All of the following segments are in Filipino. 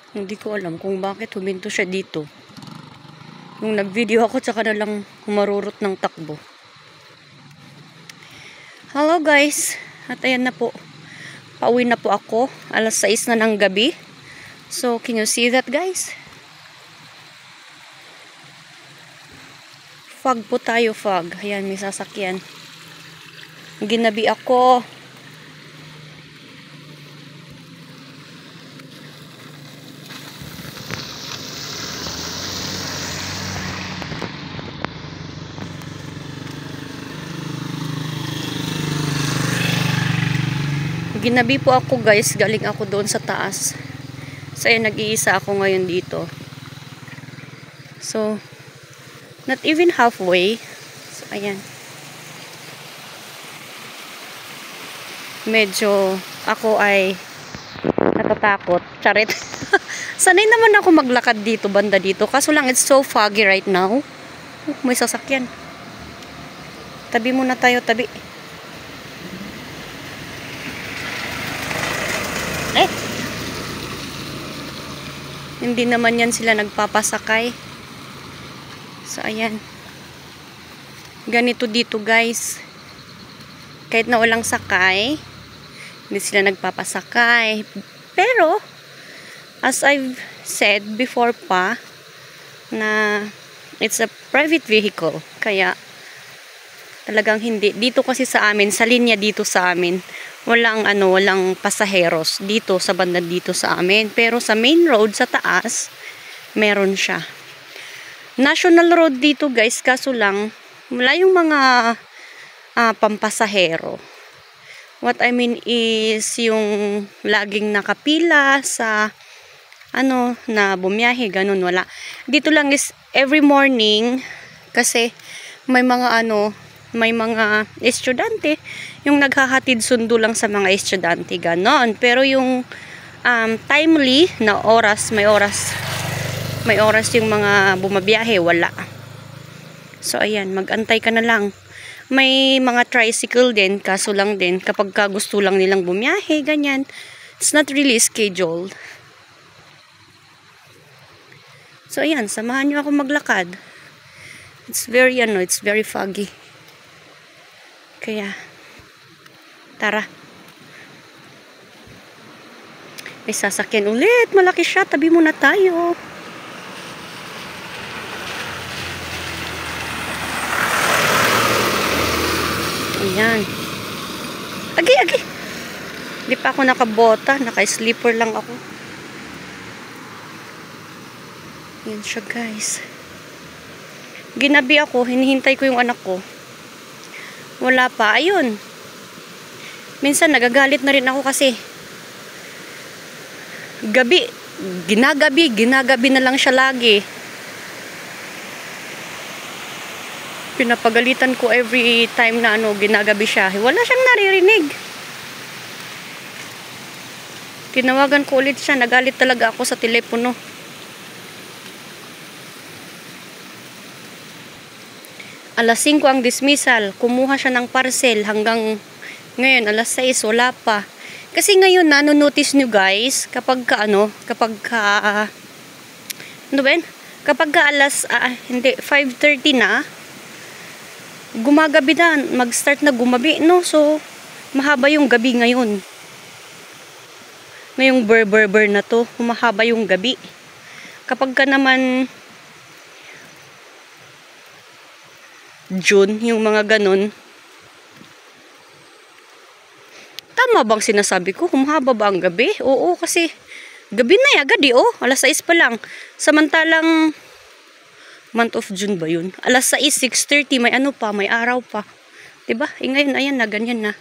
Hindi ko alam kung bakit huminto siya dito. Nung nag-video ako, tsaka na lang humarurot ng takbo. Hello guys. At ayan na po. Pauwi na po ako. Alas 6 na ng gabi. So, can you see that guys? Fog po tayo, fog. Ayan, may sasakyan. Ginabi ako. Ginabi po ako guys, galing ako doon sa taas. So ayan, nag-iisa ako ngayon dito. So, not even halfway. So ayan. Medyo ako ay natatakot. Charit. Sanay naman ako maglakad dito, banda dito. Kaso lang, it's so foggy right now. May sasakyan. Tabi muna tayo, tabi. Hindi naman yan sila nagpapasakay. So, ayan. Ganito dito, guys. Kahit na walang sakay, hindi sila nagpapasakay. Pero, as I've said before pa, na it's a private vehicle. Kaya, talagang hindi. Dito kasi sa amin, sa linya dito sa amin, walang pasaheros dito sa banda dito sa amin. Pero sa main road sa taas, meron siya. National road dito guys, kaso lang wala yung mga pampasahero. What I mean is yung laging nakapila sa na bumiyahe, ganun, wala. Dito lang is every morning kasi may mga may mga estudyante yung naghahatid sundo lang sa mga estudyante, ganon. Pero yung timely na oras, may oras yung mga bumabiyahe, wala. So ayan, magantay ka na lang. May mga tricycle din, kaso lang din kapag gusto lang nilang bumiyahe, ganyan. It's not really scheduled. So ayan, samahan nyo ako maglakad. It's very foggy. Kaya, tara. May sasakyan ulit. Malaki siya. Tabi muna tayo. Ayan. Agi. Hindi pa ako nakabota. Naka-slipper lang ako. Ayan siya guys. Ginabi ako. Hinihintay ko yung anak ko. Wala pa. Ayun. Minsan nagagalit na rin ako kasi ginagabi na lang siya lagi. Pinapagalitan ko every time na ginagabi siya. Wala siyang naririnig. Tinawagan ko ulit siya. Nagalit talaga ako sa telepono. Alas 5 ang dismissal. Kumuha siya ng parcel hanggang ngayon, alas 6, wala pa. Kasi ngayon, nanonotice nyo guys, kapag alas, 5:30 na, gumagabi na, mag-start na gumabi, no? So, mahaba yung gabi ngayon. Ngayong ber na to, humahaba yung gabi. Kapag ka naman June, yung mga ganun. Tama bang sinasabi ko? Humahaba ba ang gabi? Oo, kasi gabi na agad alas 6 pa lang. Samantalang month of June ba yun? Alas 6, 6:30, may may araw pa. Diba? Ngayon, ayan na, ganyan na.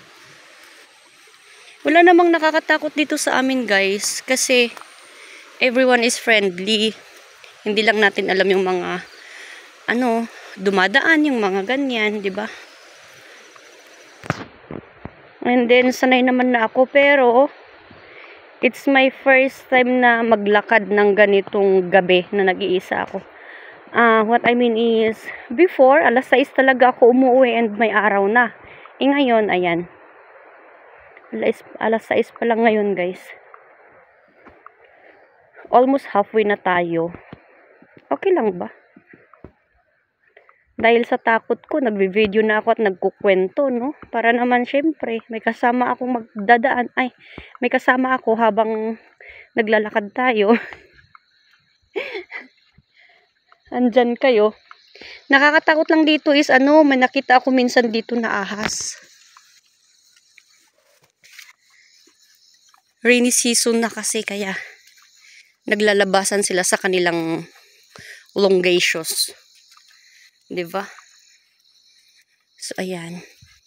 Wala namang nakakatakot dito sa amin guys, kasi everyone is friendly. Hindi lang natin alam yung mga dumadaan, yung mga ganyan, di ba? And then sanay naman na ako, pero it's my first time na maglakad ng ganitong gabi na nag-iisa ako. What I mean is, before alas 6 talaga ako umuwi and may araw na. Ngayon, ayan. Alas 6 pa lang ngayon, guys. Almost halfway na tayo. Okay lang ba? Dahil sa takot ko, nagvi-video na ako at nagkukwento, no? Para naman, syempre, may kasama akong magdadaan. Ay, may kasama ako habang naglalakad tayo. Andyan kayo. Nakakatakot lang dito is, may nakita ako minsan dito na ahas. Rainy season na kasi, kaya naglalabasan sila sa kanilang longations. Diba? So, ayan.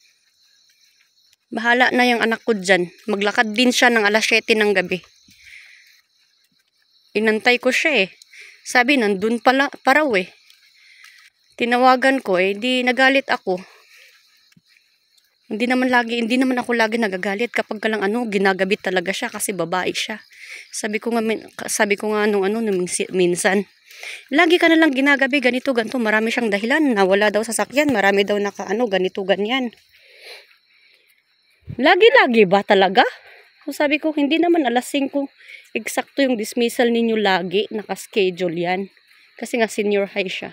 Bahala na yung anak ko dyan. Maglakad din siya ng alas 7 ng gabi. Inantay ko siya eh. Sabi, nandun pala, paraw eh. Tinawagan ko eh, di nagalit ako. Hindi naman ako lagi nagagalit kapag lang ginagabit talaga siya kasi babae siya. Sabi ko nga nung minsan. Lagi ka na lang ginagabi, ganito, marami siyang dahilan, nawala daw sa sakyan, marami daw ganito, ganyan. Lagi-lagi ba talaga? So sabi ko, hindi naman alas 5, eksakto yung dismissal ninyo lagi, naka-schedule yan. Kasi nga senior high siya.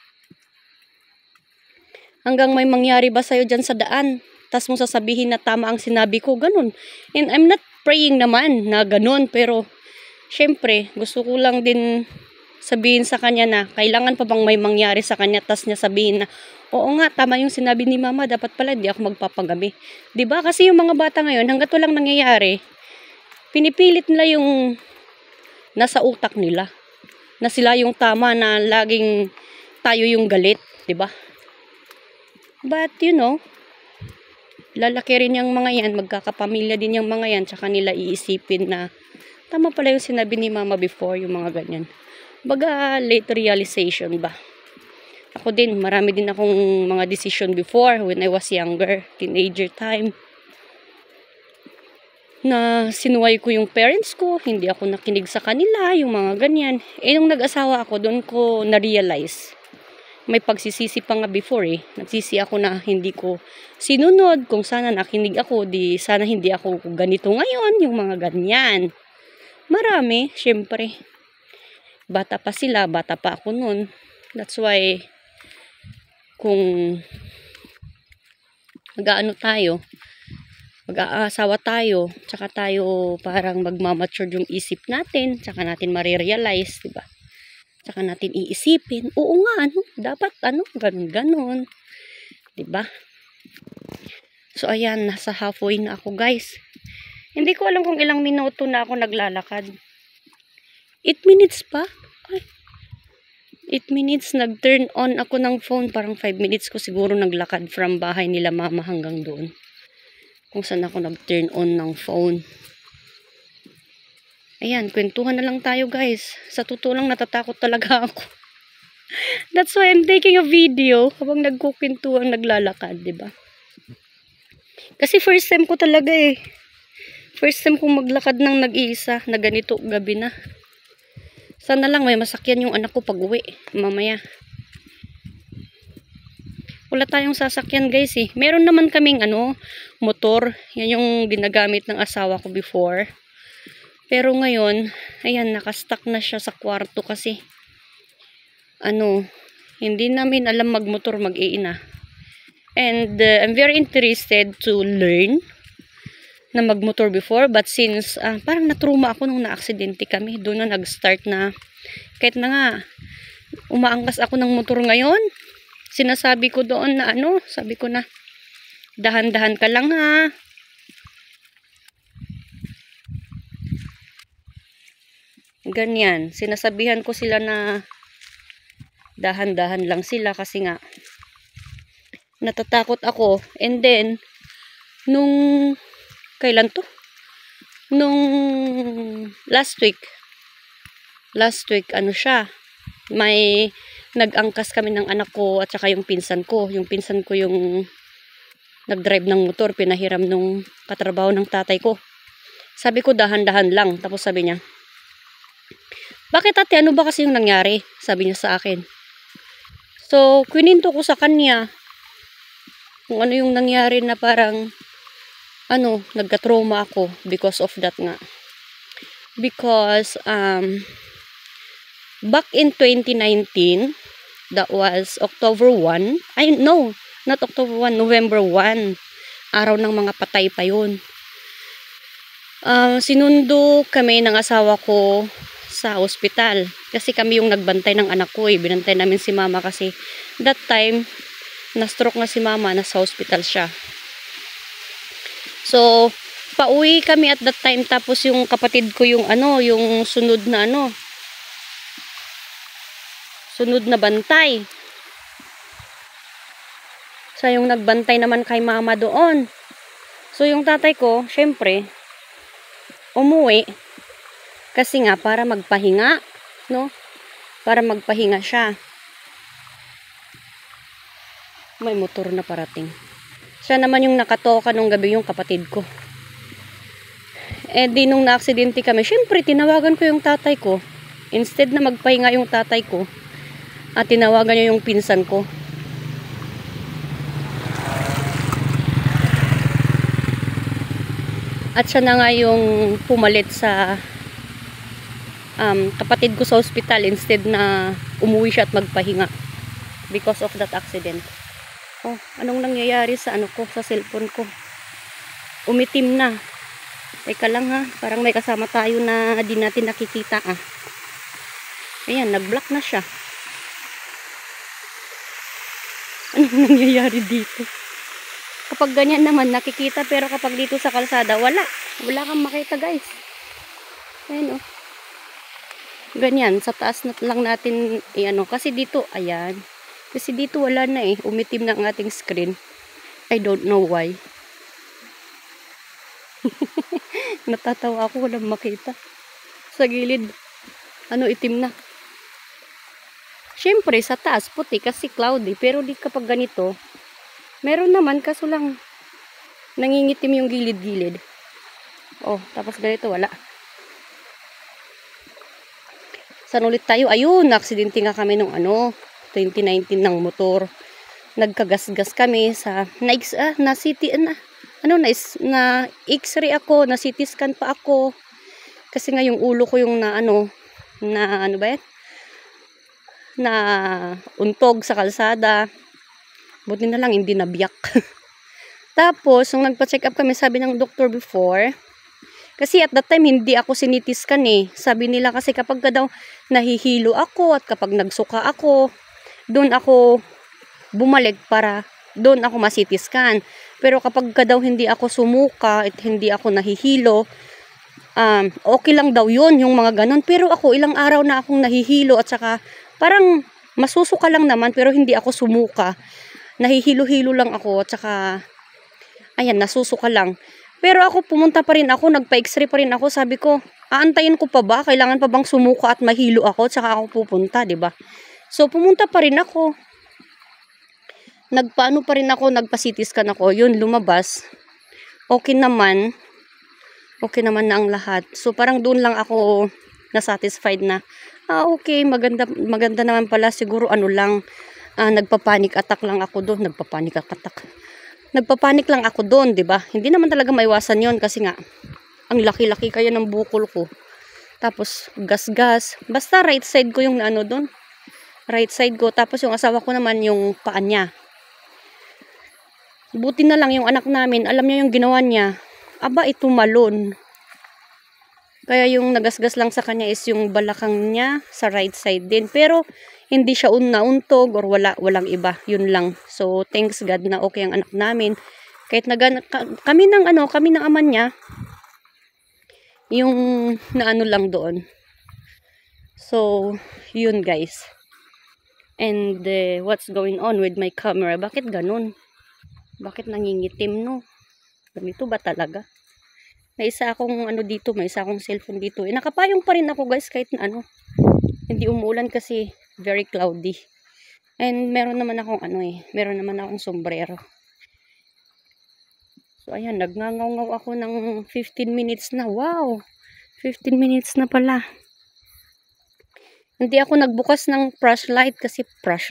Hanggang may mangyari ba sa'yo dyan sa daan, tas mo sasabihin na tama ang sinabi ko, ganun. And I'm not praying naman na ganun, pero syempre, gusto ko lang din sabihin sa kanya na kailangan pa bang may mangyari sa kanya tas niya sabihin na oo nga, tama yung sinabi ni mama, dapat pala hindi ako magpapagabi. Diba? Kasi yung mga bata ngayon, hanggat walang nangyayari, pinipilit nila yung nasa utak nila. Na sila yung tama, na laging tayo yung galit. Diba? But, lalaki rin yung mga yan, magkakapamilya din yung mga yan, tsaka nila iisipin na tama pala yung sinabi ni mama before, yung mga ganyan. Baga, late realization ba? Ako din, marami din akong mga decision before when I was younger, teenager time. Na sinuway ko yung parents ko, hindi ako nakinig sa kanila, yung mga ganyan. Nung nag-asawa ako, doon ko na-realize. May pagsisisi pa nga before eh. Nagsisi ako na hindi ko sinunod. Kung sana nakinig ako, di sana hindi ako ganito ngayon, yung mga ganyan. Marami, syempre. Bata pa sila, bata pa ako nun. That's why, kung mag-aasawa tayo, tsaka tayo parang magmamature yung isip natin, tsaka natin marirealize, diba? Tsaka natin iisipin, oo nga, dapat, ganun, diba? So, ayan, nasa halfway na ako, guys. Hindi ko alam kung ilang minuto na ako naglalakad. 8 minutes pa? Ay, 8 minutes, nag-turn on ako ng phone. Parang 5 minutes ko siguro naglakad from bahay nila mama hanggang doon. Kung saan ako nag-turn on ng phone. Ayan, kwentuhan na lang tayo, guys. Sa totoo lang, natatakot talaga ako. That's why I'm taking a video habang nagkukwentuhan, naglalakad, diba? Kasi first time ko talaga eh. First time kong maglakad ng nag-iisa na ganito gabi na. Sana lang may masakyan yung anak ko pag uwi mamaya. Wala tayong sasakyan, guys eh. Meron naman kaming motor. Yan yung ginagamit ng asawa ko before. Pero ngayon, ayan, nakastuck na siya sa kwarto kasi hindi namin alam magmotor mag-iina. And I'm very interested to learn na magmotor before, but since parang natruma ako nung na-aksidente kami, doon na nag-start na kahit na nga umaangkas ako ng motor ngayon, sinasabi ko doon na sabi ko na dahan-dahan ka lang ha, ganyan, sinasabihan ko sila na dahan-dahan lang sila kasi nga natatakot ako. And then nung kailan to? Nung last week may nag-angkas kami ng anak ko at saka yung pinsan ko yung nag-drive ng motor, pinahiram nung katrabaho ng tatay ko. Sabi ko dahan-dahan lang, tapos sabi niya, bakit ate, ano ba kasi yung nangyari? Sabi niya sa akin. So kwininto ko sa kanya kung ano yung nangyari, na parang nagka-trauma ako because of that nga. Because Back in 2019, that was October 1. Ay, no, not October 1, November 1. Araw ng mga patay pa yun. Sinundo kami ng asawa ko sa ospital. Kasi kami yung nagbantay ng anak ko eh. Binantay namin si mama kasi that time, na-stroke na si mama, nasa hospital siya. So, pauwi kami at that time. Tapos yung kapatid ko yung yung sunod na sunod na bantay. Siya yung nagbantay naman kay mama doon. So, yung tatay ko, syempre, umuwi. Kasi nga, para magpahinga, no? Para magpahinga siya. May motor na parating. Siya naman yung nakatoka nung gabi, yung kapatid ko. Eh, di nung na-aksidente kami, syempre, tinawagan ko yung tatay ko. Instead na magpahinga yung tatay ko, at tinawagan niya yung pinsan ko. At siya na nga yung pumalit sa kapatid ko sa hospital instead na umuwi siya at magpahinga because of that accident. Oh, anong nangyayari sa sa cellphone ko? Umitim na. Teka lang ha, parang may kasama tayo na di natin nakikita ah. Ayan, nag-block na siya. Anong nangyayari dito? Kapag ganyan naman nakikita, pero kapag dito sa kalsada, wala kang makita guys. Ayan oh. Ganyan, sa taas na lang natin kasi dito, ayan. Kasi dito wala na eh, umitim na ang ating screen. I don't know why. Natatawa ako, walang makita. Sa gilid, itim na. Syempre, sa taas, puti kasi cloudy. Pero di kapag ganito, meron naman, kaso lang, nangingitim yung gilid-gilid. Oh, tapos ganito, wala. Saan ulit tayo? Ayun, na-aksidente nga kami nung 2019 ng motor. Nagkagasgas kami sa na X-ray ako, na CT scan pa ako. Kasi nga yung ulo ko yung na untog sa kalsada. Buti na lang hindi nabiyak. Tapos, nung nagpa-check up kami, sabi ng doktor before, kasi at that time, hindi ako sinitiskan eh. Sabi nila kasi kapag daw nahihilo ako at kapag nagsuka ako, doon ako bumalik para doon ako masitiskan. Pero kapag daw hindi ako sumuka at hindi ako nahihilo, okay lang daw yun, yung mga ganon. Pero ako, ilang araw na akong nahihilo at saka parang masusuka lang naman pero hindi ako sumuka. Nahihilo-hilo lang ako at saka ayan, nasusuka lang. Pero ako, pumunta pa rin ako, nagpa-x-ray pa rin ako. Sabi ko, aantayin ko pa ba? Kailangan pa bang sumuka at mahilo ako? Tsaka ako pupunta, 'di ba? So, pumunta pa rin ako. Nagpaano pa rin ako, nagpa-CT-scan ako. Yun, lumabas. Okay naman. Okay naman na ang lahat. So, parang doon lang ako na-satisfied na, okay, maganda naman pala. Siguro nagpa-panic attack lang ako doon. Nagpa-panic lang ako doon, 'di ba? Hindi naman talaga maiwasan 'yon kasi nga ang laki-laki kaya ng bukol ko. Tapos gas-gas. Basta right side ko yung doon. Right side ko, tapos yung asawa ko naman yung paa niya. Buti na lang yung anak namin, alam niya yung ginawa niya. Aba, tumalon. Kaya yung nagasgas lang sa kanya is yung balakang niya sa right side din. Pero hindi siya nauntog or walang iba. Yun lang. So, thanks God na okay ang anak namin. Kahit kami ng ama niya, yung lang doon. So, yun guys. And what's going on with my camera? Bakit ganun? Bakit nangingitim no? Ganito ba talaga? May isa akong dito, may isa akong cellphone dito. Nakapayong pa rin ako guys kahit na hindi umuulan kasi very cloudy. And meron naman akong meron naman akong sombrero. So ayan, nagngangaw ako ng 15 minutes na. Wow! 15 minutes na pala. Hindi ako nagbukas ng flashlight kasi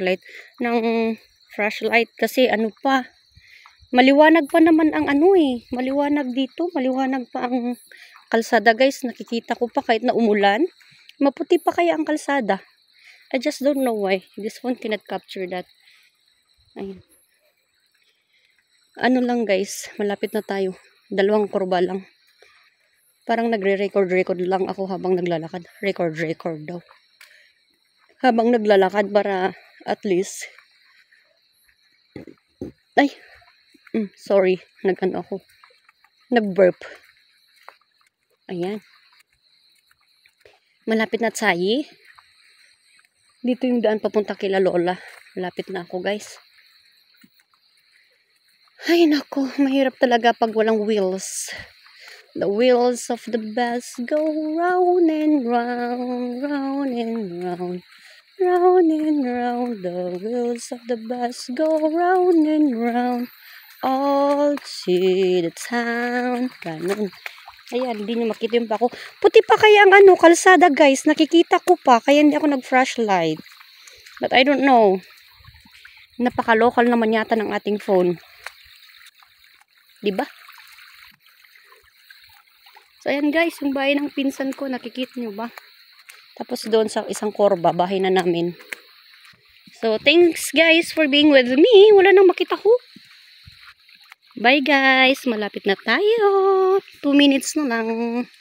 maliwanag pa naman ang maliwanag dito, maliwanag pa ang kalsada guys. Nakikita ko pa kahit na umulan. Maputi pa kaya ang kalsada. I just don't know why. This phone cannot capture that. Ayun. Ano lang guys, malapit na tayo. 2 kurba lang. Parang nagre-record lang ako habang naglalakad. Record daw. Habang naglalakad para at least. Ay, sorry. Nag-ano ako. Nag-burp. Ayan. Malapit na tayo. Dito yung daan papunta kila Lola. Malapit na ako guys. Ay nako, mahirap talaga pag walang wheels. The wheels of the bus go round and round, round and round, round and round. The wheels of the bus go round and round, all to the town. Ganun. Ayan, hindi nyo makita yung pa ako. Puti pa kaya ang kalsada guys. Nakikita ko pa, kaya hindi ako nag-flashlight. But I don't know. Napaka-local naman yata ng ating phone. Diba? So, ayan guys, yung bahay ng pinsan ko, nakikita nyo ba? Tapos doon sa isang korba, bahay na namin. So, thanks guys for being with me. Wala nang makita ko. Bye guys, malapit na tayo. 2 minutes na lang.